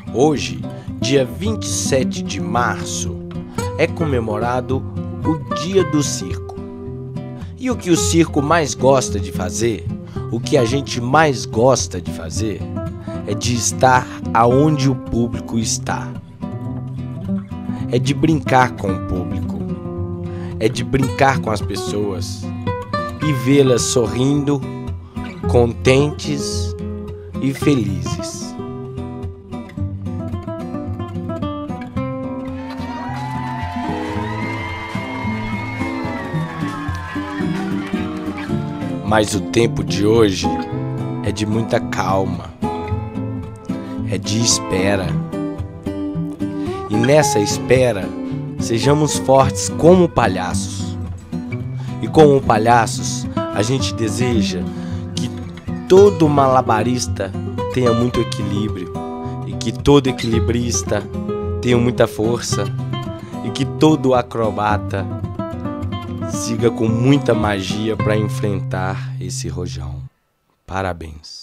Hoje, dia 27 de março, é comemorado o Dia do Circo. E o que o circo mais gosta de fazer, o que a gente mais gosta de fazer, é de estar aonde o público está. É de brincar com o público, é de brincar com as pessoas e vê-las sorrindo, contentes e felizes. Mas o tempo de hoje é de muita calma, é de espera. E nessa espera, sejamos fortes como palhaços. E como palhaços, a gente deseja que todo malabarista tenha muito equilíbrio, e que todo equilibrista tenha muita força, e que todo acrobata siga com muita magia para enfrentar esse rojão. Parabéns.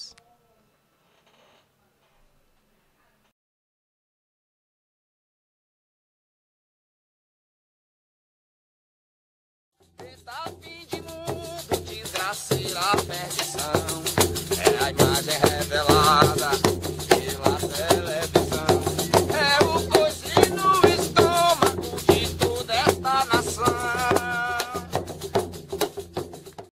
Tá fim de mundo, desgraceira, perdição. É a imagem revela.